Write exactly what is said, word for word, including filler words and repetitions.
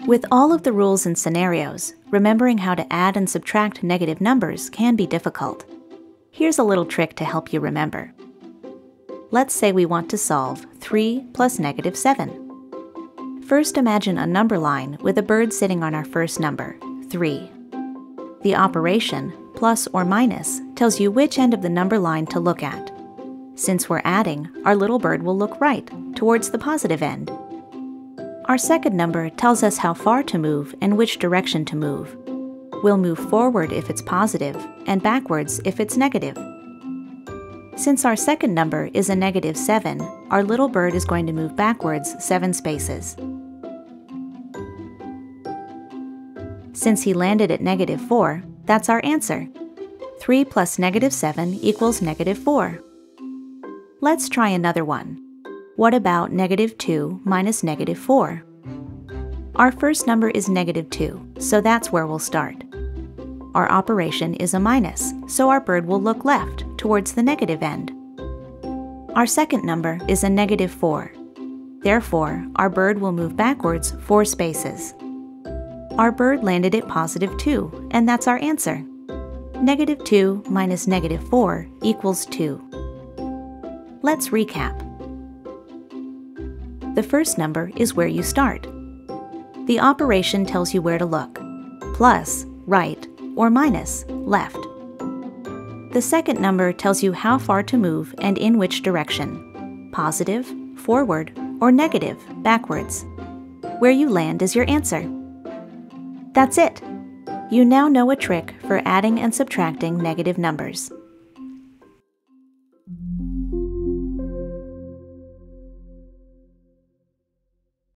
With all of the rules and scenarios, remembering how to add and subtract negative numbers can be difficult. Here's a little trick to help you remember. Let's say we want to solve three plus negative seven. First, imagine a number line with a bird sitting on our first number, three. The operation, plus or minus, tells you which end of the number line to look at. Since we're adding, our little bird will look right, towards the positive end. Our second number tells us how far to move and which direction to move. We'll move forward if it's positive, and backwards if it's negative. Since our second number is a negative seven, our little bird is going to move backwards seven spaces. Since he landed at negative four, that's our answer. three plus negative seven equals negative four. Let's try another one. What about negative two minus negative four? Our first number is negative two, so that's where we'll start. Our operation is a minus, so our bird will look left, towards the negative end. Our second number is a negative four. Therefore, our bird will move backwards four spaces. Our bird landed at positive two, and that's our answer. Negative two minus negative four equals two. Let's recap. The first number is where you start. The operation tells you where to look, plus, right, or minus, left. The second number tells you how far to move and in which direction, positive, forward, or negative, backwards. Where you land is your answer. That's it! You now know a trick for adding and subtracting negative numbers.